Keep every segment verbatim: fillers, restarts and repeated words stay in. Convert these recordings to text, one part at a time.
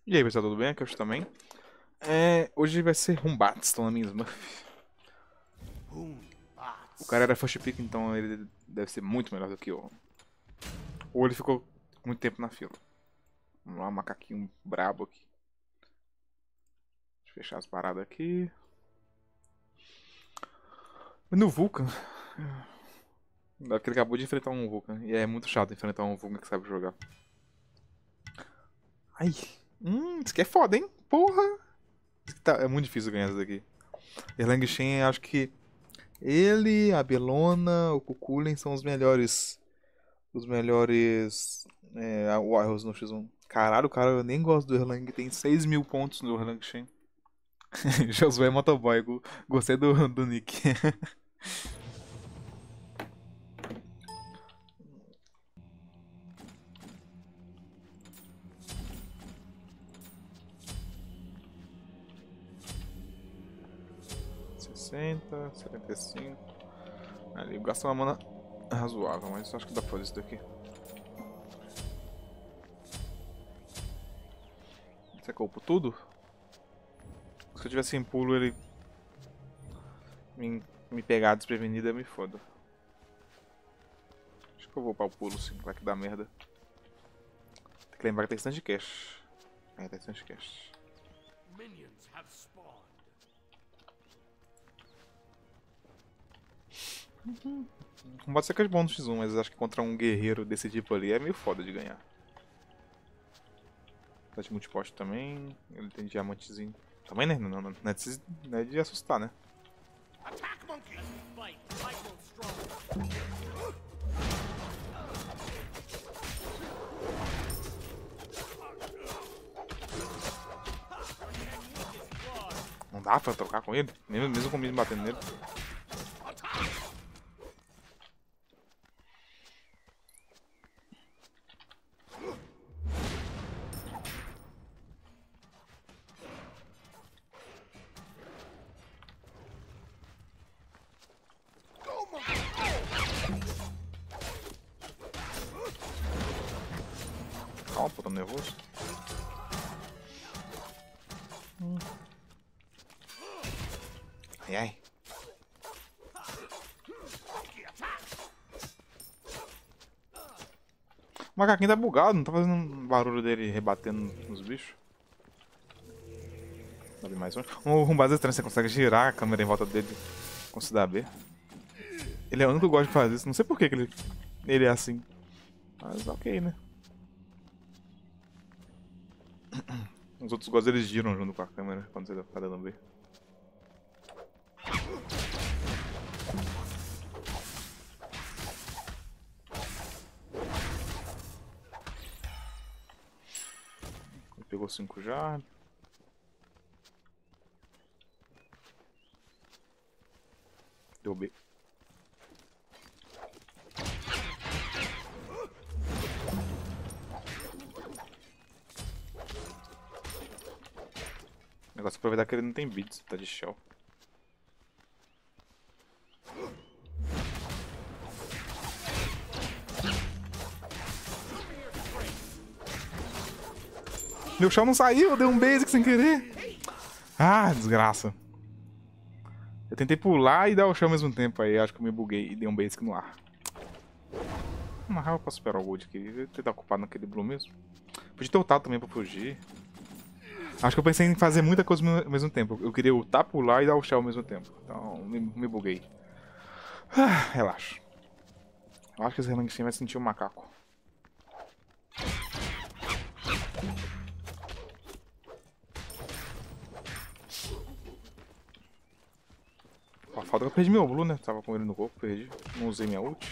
E aí, pessoal, tudo bem? Aqui eu também. É, hoje vai ser Rumbatz, na mesma. O cara era first pick, então ele deve ser muito melhor do que eu. Ou ele ficou muito tempo na fila. Vamos lá, macaquinho brabo aqui. Deixa eu fechar as paradas aqui. No Vulcan. Deve que ele acabou de enfrentar um Vulcan. E é muito chato enfrentar um Vulcan que sabe jogar. Ai. Hum, isso aqui é foda, hein? Porra! Isso aqui tá- é muito difícil ganhar isso daqui. Erlang Shen, acho que ele, a Belona, o Kukulin são os melhores. Os melhores é, Warriors no X um. Caralho, cara, eu nem gosto do Erlang. Tem seis mil pontos no Erlang Shen. Josué Motoboy. go- Gostei do, do nick. sessenta, setenta e cinco. Ali, gasta uma mana razoável, mas acho que dá pra fazer isso daqui. Você culpa tudo? Se eu tivesse em pulo, ele me, me pegar desprevenido, eu me foda. Acho que eu vou para o pulo sim, vai que dá merda. Tem que lembrar que tem stand de cash. É, tem stand de cash. Minions have spawned. Combate ser que é bom no X um, mas acho que contra um guerreiro desse tipo ali é meio foda de ganhar. Tá de multiposte também, ele tem diamantezinho. Também né? Não, não, não, não, é de, não é de assustar, né? Attack monkey! Fight, fight will strong. Não dá pra trocar com ele, mesmo, mesmo com o mesmo batendo nele. Calma, pô, tô nervoso. Hum. Ai, ai. O macaquinho tá bugado, não tá fazendo um barulho dele rebatendo nos bichos. Sobe mais um. O Rumbaz estranho, você consegue girar a câmera em volta dele com C W. Ele é o único que gosta de fazer isso, não sei por que que ele, ele é assim. Mas ok, né? Os outros gostos eles giram junto com a câmera quando você tá dando B. Ele pegou cinco já. Deu B. O negócio é aproveitar que ele não tem beats, tá de shell. Meu shell não saiu, eu dei um basic sem querer. Ah, desgraça. Eu tentei pular e dar o shell ao mesmo tempo, aí acho que eu me buguei e dei um basic no ar. Na real eu posso esperar o gold aqui, ele tá ocupado naquele blue mesmo. Podia ter ultado também pra fugir. Acho que eu pensei em fazer muita coisa ao mesmo tempo. Eu queria ultar, pular e dar o shell ao mesmo tempo. Então me, me buguei. Ah, relaxa. Eu acho que esse relanguinho vai sentir o macaco. Só falta que eu perdi meu blue, né? Tava com ele no corpo, perdi. Não usei minha ult.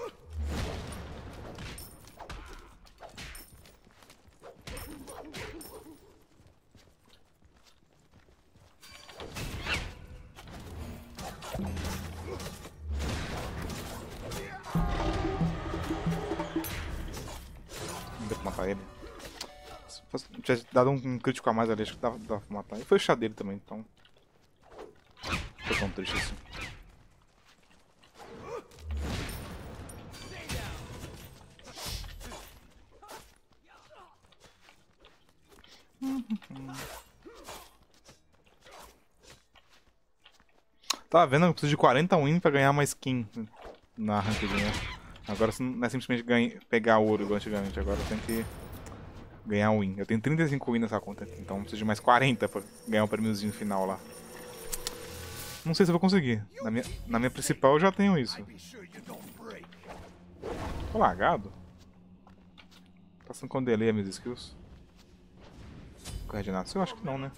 Não deu pra matar ele. Se fosse- tivesse dado um crítico a mais ali, acho que dava, dava pra matar. E foi o chá dele também, então. Não foi tão triste assim. Tá vendo? Eu preciso de quarenta win pra ganhar uma skin na ranquezinha. Agora não é simplesmente ganha, pegar ouro igual antigamente. Agora eu tenho que ganhar win. Eu tenho trinta e cinco win nessa conta. Então eu preciso de mais quarenta pra ganhar um prêmiozinho final lá. Não sei se eu vou conseguir. Na minha, na minha principal eu já tenho isso. Tô lagado? Tá sendo com delay minhas skills? Coordenação? Eu acho que não, né?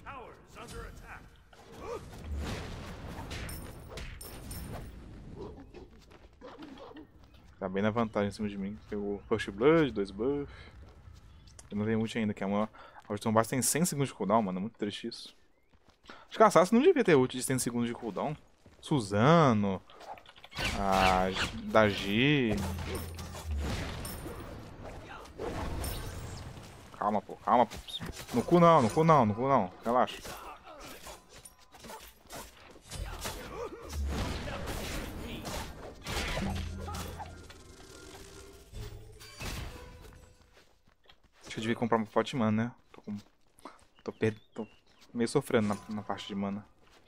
Tá bem na vantagem em cima de mim. Pegou First Blood, dois buff. Eu não tenho ult ainda, que é uma... A Storm Blast tem cem segundos de cooldown, mano. É muito triste isso. Acho que a Assassin não devia ter ult de cem segundos de cooldown. Suzano. A... Dagi. Calma, pô. Calma, pô. No cu não, no cu não, no cu não. Relaxa. Acho que eu devia comprar uma pote de mana, né? Tô, com... tô, per... Tô meio sofrendo na, na parte de mana.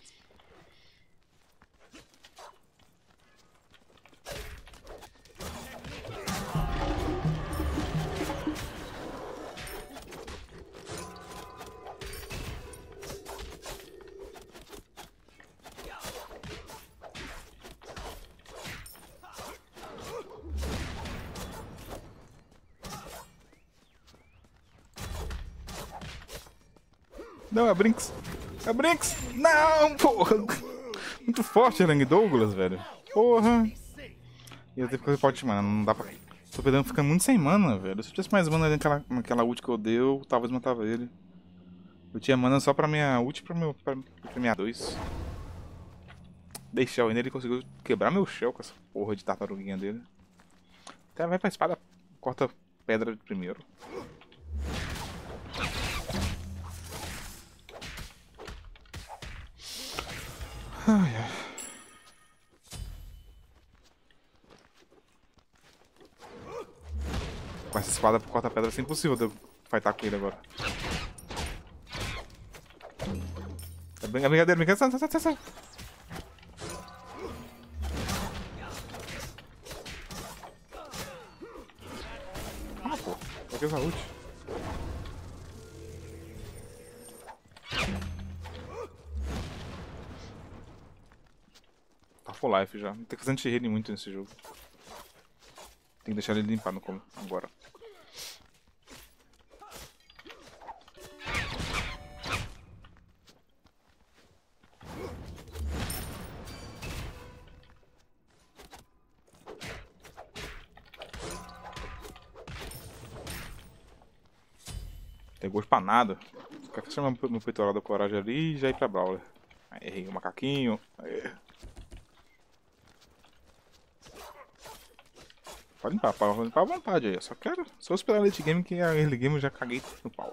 Não, é Brinks. É Brinks. Não, porra. Muito forte, Erang Douglas, velho. Porra. E eu tenho que fazer pote de mana, não dá pra... Tô perdendo, ficando muito sem mana, velho. Se eu tivesse mais mana naquela, naquela ult que eu dei, eu talvez matava ele. Eu tinha mana só pra minha ult e pra meu pra, pra minha dois. Dei shell ainda, ele conseguiu quebrar meu shell com essa porra de tartaruguinha dele. Até vai pra espada, corta pedra primeiro. Ai, ai. Com essa espada corta pedra é impossível de eu fightar com ele agora. É brincadeira, brincadeira, sai, sai, sai, sai. Ah, pô, por que essa ult? Tá full life já, tem que fazer anti-healing muito nesse jogo. Tem que deixar ele limpar no como agora. Tem gosto pra nada. Só quero chamar meu peitoral da coragem ali e já ir pra Brawler. Aí errei o macaquinho. Aí. Pode limpar, pode limpar à vontade aí. Eu só quero. Só esperar late game que a early game eu já caguei no pau.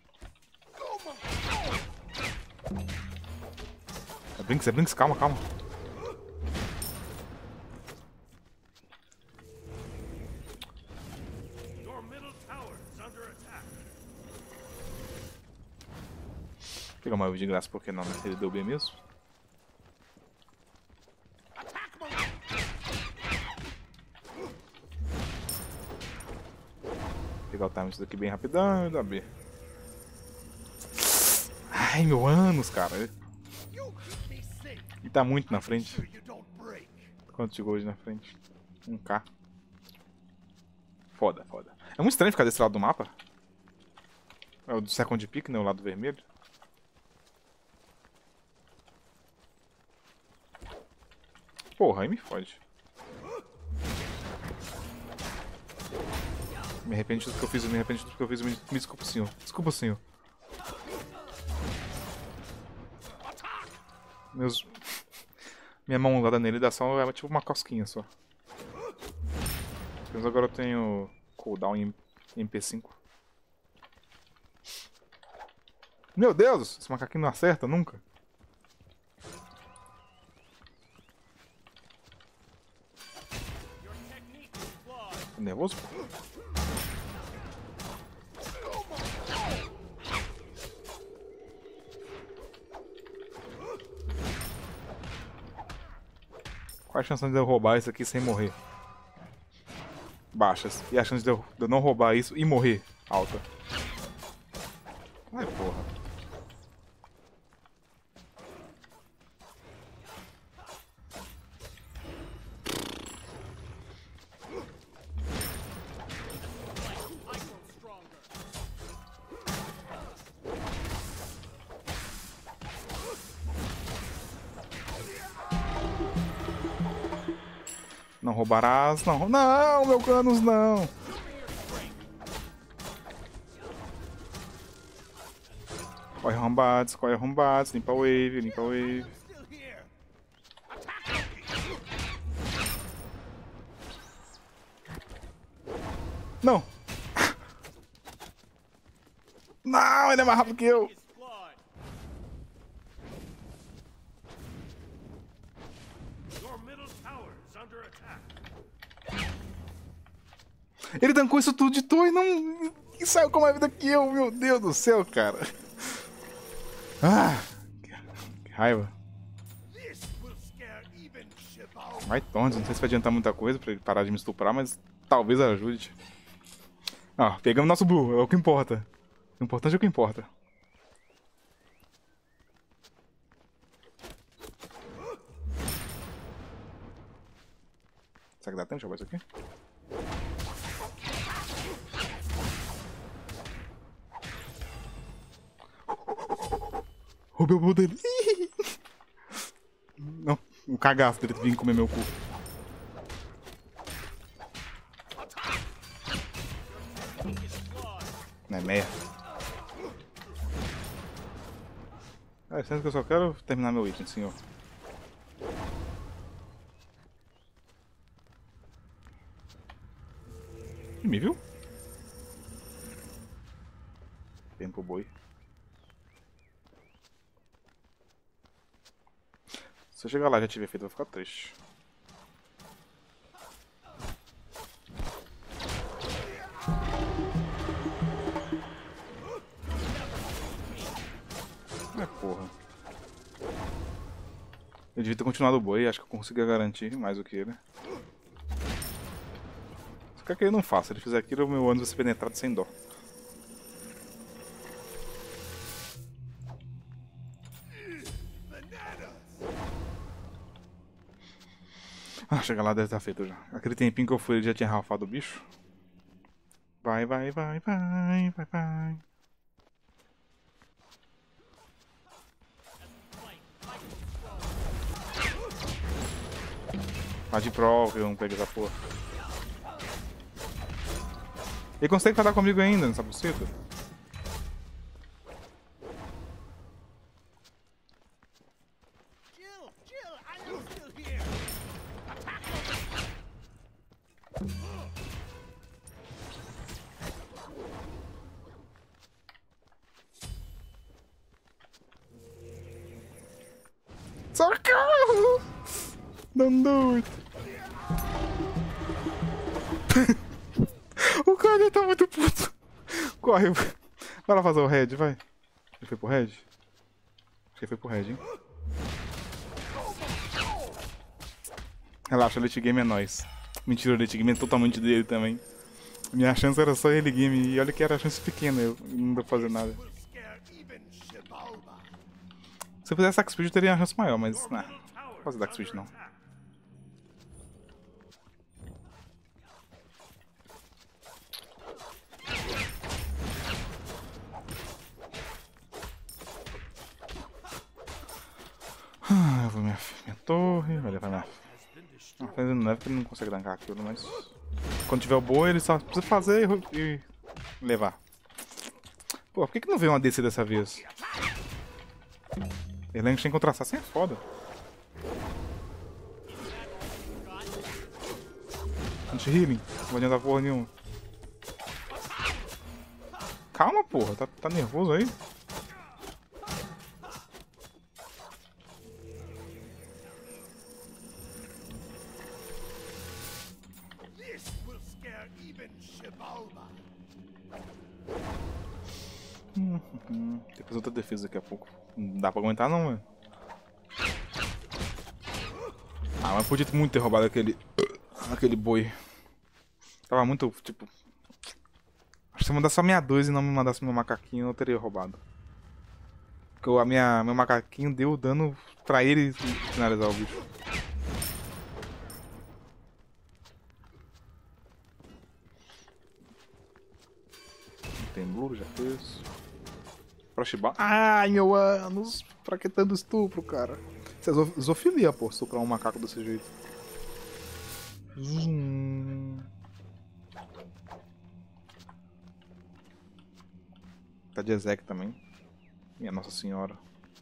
É Brinks, é Brinks, calma, calma. Pegar uma de graça porque não, né? Ele deu bem mesmo. Pegar o time disso daqui bem rapidão e dar B. Ai, meu anos, cara. E tá muito na frente. Quanto de gold na frente? um K. Foda, foda. É muito estranho ficar desse lado do mapa. É o do second pick, né? O lado vermelho. Porra, aí me fode. Me arrependo de tudo que eu fiz, me arrependo de tudo que eu fiz. Me, me desculpa, senhor. Desculpa, senhor. Meus... Minha mão usada nele dá só é tipo uma cosquinha só. Mas agora eu tenho cooldown em M P cinco. Meu Deus! Esse macaquinho não acerta nunca. Tô nervoso, pô? Qual a chance de eu roubar isso aqui sem morrer? Baixas. E a chance de eu, de eu não roubar isso e morrer? Alta. Ai, porra. Não roubarás, não. Não, meu Canos, não. Corre arrombados, corre arrombados. Limpa a wave, limpa a wave. Não. Não, ele é mais rápido que eu. Ele tancou isso tudo de toa e não... E saiu com mais vida que eu, meu Deus do céu, cara. Ah, que raiva. Vai, Tondes, não sei se vai adiantar muita coisa pra ele parar de me estuprar, mas talvez ajude. Ah, pegamos nosso Blue, é o que importa. O importante é o que importa. Será que dá tempo de jogar isso aqui? Roubei o Blue dele. Não, um cagaço dele vir comer meu cu. Não é merda. É, sendo que eu só quero terminar meu item, senhor. Me viu? Tempo boi. Se eu chegar lá e já tiver feito, eu vou ficar triste. É porra. Eu devia ter continuado o boi, acho que eu conseguia garantir mais do que ele. Só que ele não faça, se ele fizer aquilo, o meu ânus vai ser penetrado sem dó. Ah, chegar lá deve estar feito já. Aquele tempinho que eu fui, ele já tinha ralfado o bicho. Vai, vai, vai, vai, vai, vai. Vai de prova, eu não pego essa porra. Ele consegue falar comigo ainda nessa buceta? Socorro! Don't do it! O cara tá muito puto. Corre. Vai lá fazer o head, vai. Ele foi pro head? Acho que ele foi pro head, hein? Relaxa, o late game é nóis. Mentira, o late game é totalmente dele também. Minha chance era só ele game. E olha que era a chance pequena, eu não deu pra fazer nada. Se eu fizesse Dark Speed eu teria uma chance maior, mas nah, não vou fazer Dark Speed não. Ah, eu vou minha, minha torre, vai levar minha... Ah, não é porque ele não consegue tancar aquilo, mas... Quando tiver o boi ele só precisa fazer e, e levar. Pô, por que que não veio uma D C dessa vez? Erlang tem contra assassin é foda. Anti-healing, não vai adiantar porra nenhuma. Calma, porra, tá, tá nervoso aí? Hum, hum. Tem que fazer outra defesa daqui a pouco. Não dá pra aguentar não, mano. Ah, mas podia ter muito ter roubado aquele... Aquele boi. Tava muito, tipo... Acho que se eu mandasse só minha dois e não me mandasse meu macaquinho, eu teria roubado. Porque a minha, meu macaquinho deu dano pra ele finalizar o bicho. Tem blue, já fez. Frostbound. Ai, meu anos! Pra que tanto estupro, cara? Isso é zoofilia, pô, estuprar um macaco desse jeito. Zoom. Tá de Ezek também. Minha Nossa Senhora.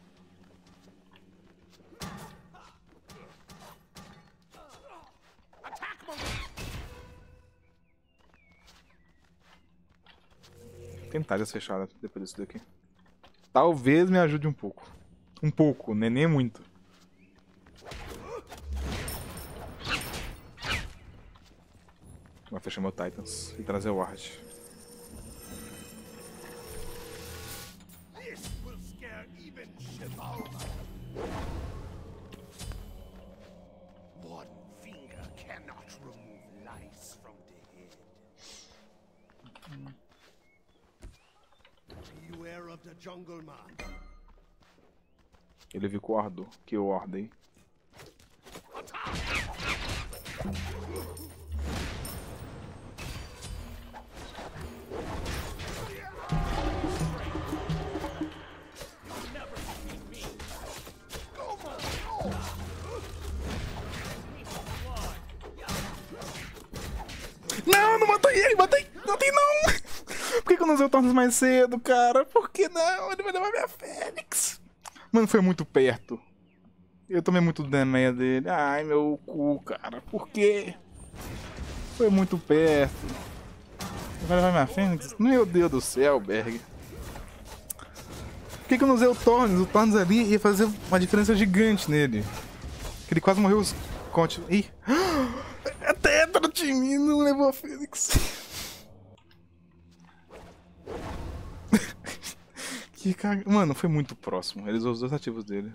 Tentar as fechadas depois disso daqui. Talvez me ajude um pouco. Um pouco, né? Nem muito. Vou fechar meu Titans e trazer o Ward. Ele viu com o Ardor, que eu ordei. Não, não matei ele, matei, matei não! Por que, que eu não usei o Tornos mais cedo, cara? Por que não? Ele vai levar minha Fênix. Mano, foi muito perto. Eu tomei muito dano meia dele. Ai, meu cu, cara. Por quê? Foi muito perto. Ele vai levar minha Fênix? Meu Deus do céu, Berg. Por que, que eu não usei o Tornos? O Tornos ali ia fazer uma diferença gigante nele. Que ele quase morreu os conte. Ih! É tetra, o time não levou a Fênix. Que cag... Mano, foi muito próximo. Ele usou os dois ativos dele.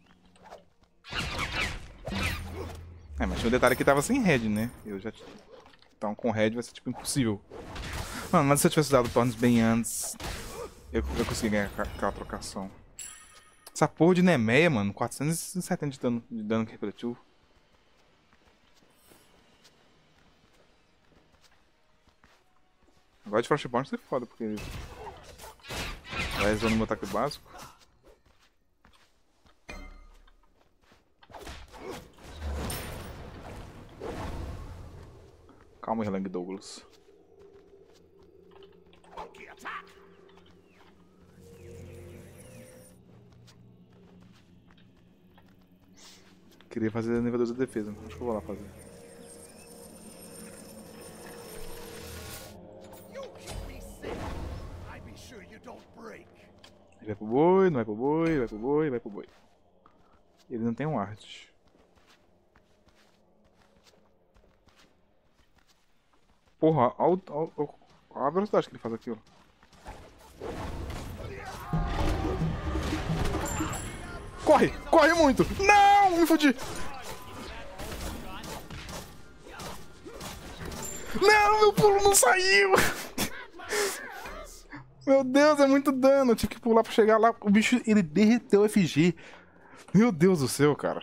É, mas tinha um detalhe que tava sem red, né? Eu já... Então com red vai ser tipo impossível. Mano, mas se eu tivesse usado o Tornos bem antes, eu, eu consegui ganhar aquela trocação. Essa porra de Nemeia, mano, quatrocentos e setenta de dano, de dano que refletiu. Agora de Frostbound você é foda, porque... Vai usando meu ataque básico. Calma, Erlang Douglas. Queria fazer nível dois de defesa, acho que eu vou lá fazer. Ele vai pro boi, não vai pro boi, vai pro boi, vai pro boi. Ele não tem um art. Porra, olha a velocidade que ele faz aqui, ó. Corre! Corre muito! Não! Me fodi! Não! Meu pulo não saiu! Meu Deus, é muito dano. Eu tive que pular pra chegar lá. O bicho, ele derreteu o F G. Meu Deus do céu, cara.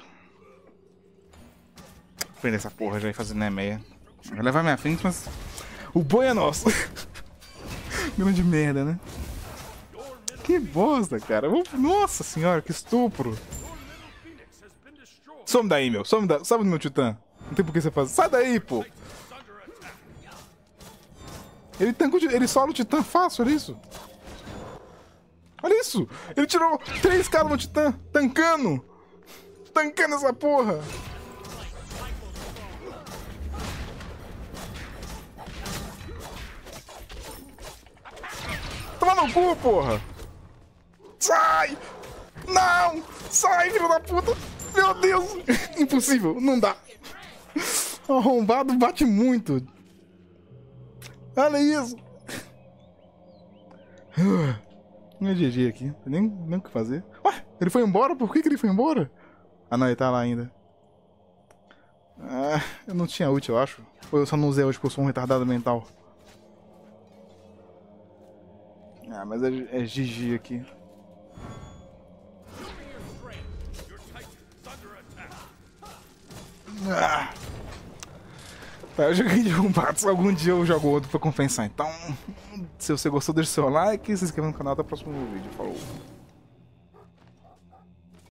Vou prender essa porra já e fazer Nemeia. Vai levar minha frente, mas... O boi é nosso. Grande merda, né? Que bosta, cara. Nossa senhora, que estupro. Some daí, meu. Some, da... Some do meu titã. Não tem por que você fazer. Sai daí, pô. Ele tanca o... Ele sola o titã fácil, olha isso. Olha isso. Ele tirou três caras no titã. Tancando. Tancando essa porra. Toma no cu, porra. Sai. Não. Sai, filho da puta. Meu Deus. Impossível. Não dá. O arrombado bate muito. Olha isso! Não é G G aqui, nem, nem o que fazer. Ué, ele foi embora? Por que, que ele foi embora? Ah não, ele tá lá ainda. Ah, eu não tinha ult, eu acho. Ou eu só não usei hoje porque eu sou um retardado mental. Ah, mas é, é G G aqui. Ah. Tá, eu joguei de combates, algum dia eu jogo outro pra compensar. Então, se você gostou, deixa o seu like e se inscreva no canal. Até o próximo vídeo. Falou!